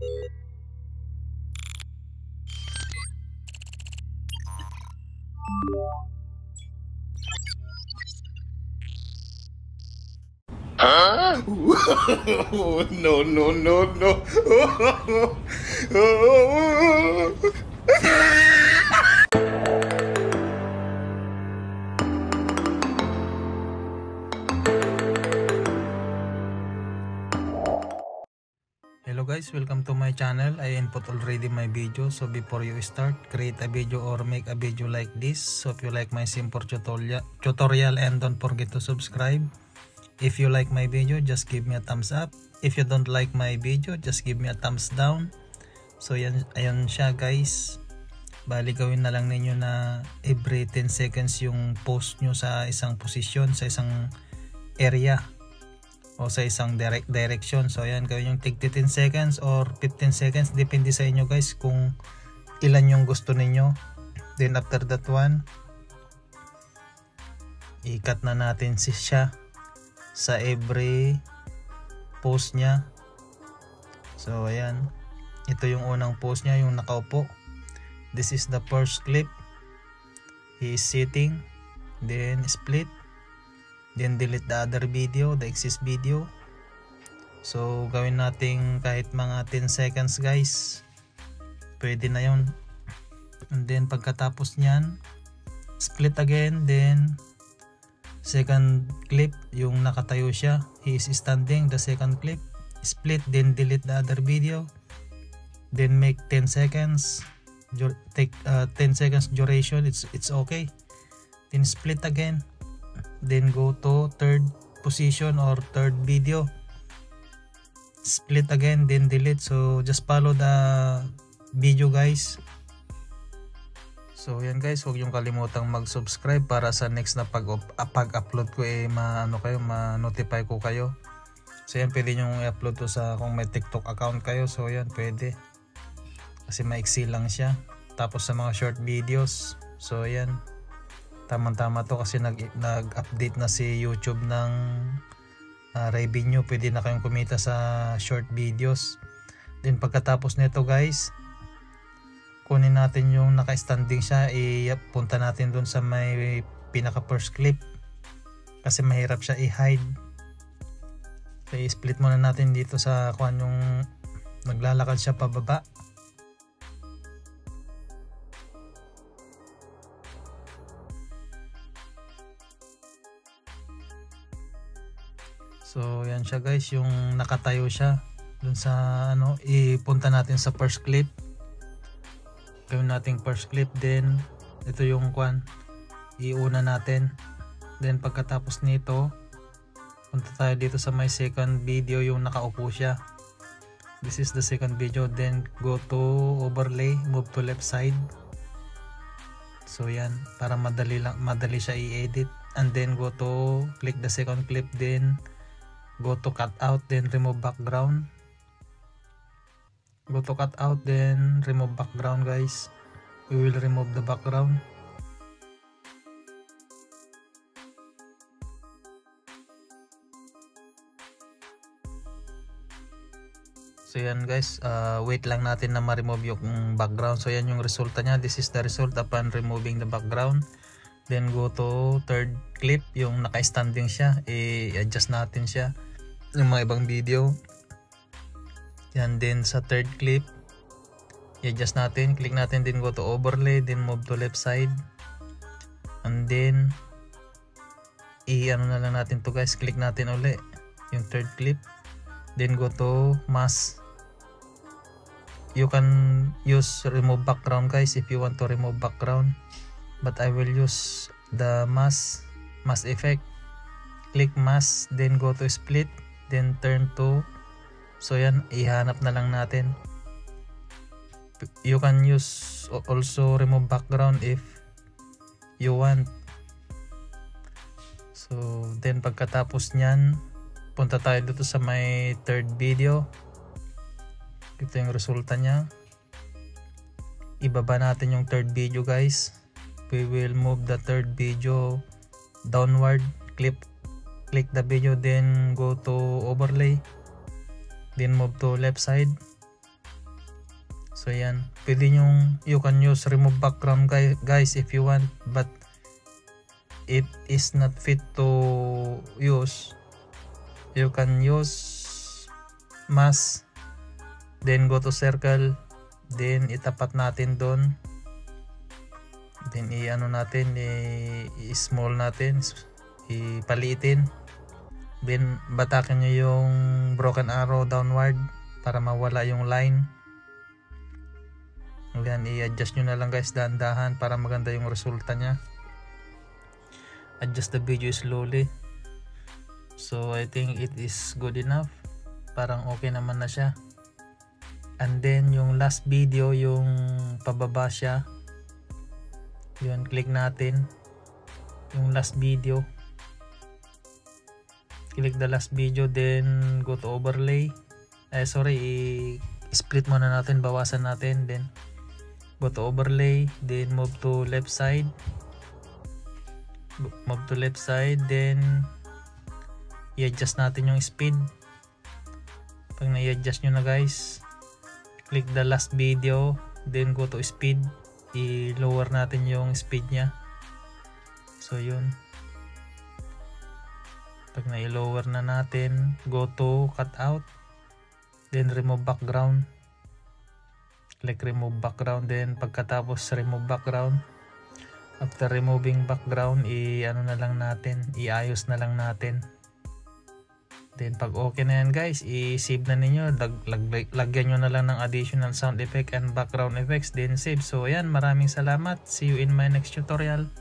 Huh? No, no, no, no. Hello guys, welcome to my channel. I input already my video, so before you start, create a video or make a video like this. So if you like my simple tutorial and don't forget to subscribe. If you like my video, just give me a thumbs up. If you don't like my video, just give me a thumbs down. So ayan siya guys. Bali gawin na lang ninyo na every 10 seconds yung post nyo sa isang posisyon, sa isang area o sa isang direction. So ayan, gawin yung tig 10 seconds or 15 seconds, depende sa inyo guys kung ilan yung gusto ninyo. Then after that one, i-cut na natin siya sa every post nya. So ayan, ito yung unang post nya, yung nakaupo. This is the first clip. He is sitting, then split, then delete the other video, the excess video. So gawin natin kahit mga 10 seconds guys, pwede na yun. And then pagkatapos nyan, split again, then second clip, yung nakatayo siya, he is standing, the second clip, split, then delete the other video, then make 10 seconds, take 10 seconds duration, it's okay, then split again, then go to third position or third video, split again, then delete. So just follow the video guys. So yan guys, huwag yung kalimutang mag-subscribe para sa next na pag-upload ko ma-notify ko kayo. So yan, pwede nyo i-upload to sa kung may TikTok account kayo. So yan, pwede. Kasi maiksi lang siya. Tapos sa mga short videos. So yan, tamang-tama to kasi nag-update na si YouTube ng revenue. Pwede na kayong kumita sa short videos. Then pagkatapos nito guys, kunin natin yung naka-standing siya, punta natin dun sa may pinaka first clip kasi mahirap siya i-hide. So i-split muna natin dito sa kung yung naglalakad siya pababa. So yan siya guys, yung nakatayo siya dun sa ipunta natin sa first clip. Gawin nating first clip, then ito yung iuna natin. Then pagkatapos nito, punta tayo dito sa may second video, yung nakaupo siya. This is the second video. Then go to overlay, move to left side. So yan, para madali siya i-edit. And then go to click the second clip, then go to cut out, then remove background. Go to cut out, then remove background guys. We will remove the background. So yan guys, wait lang natin na ma-remove yung background. So yan yung resulta nya. This is the result upon removing the background. Then go to third clip, yung naka-standing siya, i-adjust natin siya yung mga ibang video. Yan, din sa third clip, i-adjust natin, click natin, then go to overlay, then move to left side. And then na lang natin to guys, click natin uli yung third clip, then go to mask. You can use remove background guys if you want to remove background, but I will use the mask effect. Click mask, then go to split, then turn to. So yan, ihanap na lang natin. You can use also remove background if you want. So then pagkatapos nyan, punta tayo dito sa may third video. Ito yung resulta nya. Ibaba natin yung third video guys. We will move the third video downward. Click the video, then go to overlay, then move to left side. So yan, pwede you can use remove background guys if you want, but it is not fit to use. You can use mask, then go to circle, then itapat natin doon, then i-ano natin, i-small natin, ipaliitin, then batakin nyo yung broken arrow downward para mawala yung line. Yan, i-adjust nyo na lang guys dahan-dahan para maganda yung resulta nya. Adjust the video slowly. So I think it is good enough, parang okay naman na siya. And then yung last video, yung pababa siya, yun, click natin yung last video, click the last video, then go to overlay, split muna natin, bawasan natin, then go to overlay, then move to left side, then i-adjust natin yung speed. Pag na-i-adjust nyo na guys, click the last video, then go to speed, i-lower natin yung speed nya. So yun, pag na-i-lower na natin, go to cutout, then remove background, click remove background, then pagkatapos remove background, after removing background, i-ano na lang natin, i-ayos na lang natin. Then pag okay na yan guys, i-save na ninyo, lagyan nyo na lang ng additional sound effect and background effects, then save. So ayan, maraming salamat, see you in my next tutorial.